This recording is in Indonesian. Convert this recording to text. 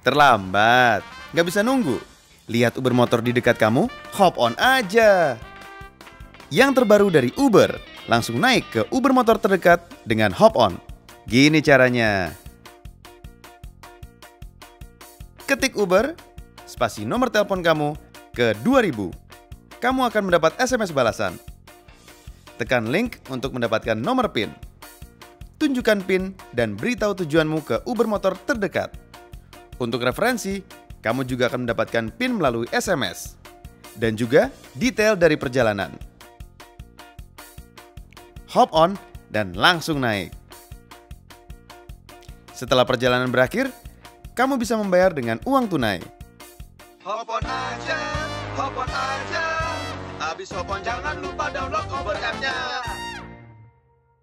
Terlambat, nggak bisa nunggu. Lihat Uber motor di dekat kamu, hop on aja. Yang terbaru dari Uber, langsung naik ke Uber motor terdekat dengan hop on. Gini caranya. Ketik Uber, spasi nomor telepon kamu ke 2000. Kamu akan mendapat SMS balasan. Tekan link untuk mendapatkan nomor PIN. Tunjukkan PIN dan beritahu tujuanmu ke Uber motor terdekat. Untuk referensi, kamu juga akan mendapatkan PIN melalui SMS. Dan juga detail dari perjalanan. Hop on dan langsung naik. Setelah perjalanan berakhir, kamu bisa membayar dengan uang tunai. Hop on aja, hop on aja. Habis hop on jangan lupa download Uber app-nya.